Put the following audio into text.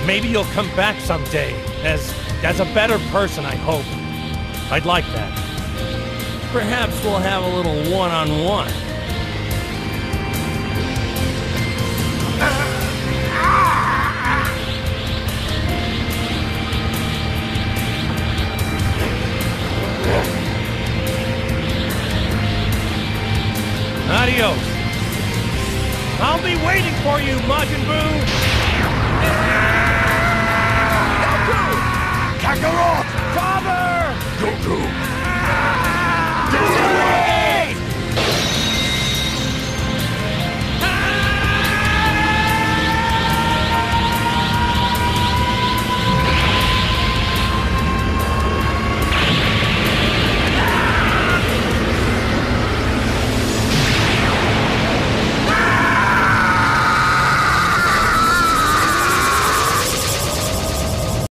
Maybe you'll come back someday, as a better person, I hope. I'd like that. Perhaps we'll have a little one-on-one. Adios. I'll be waiting for you, Majin Buu!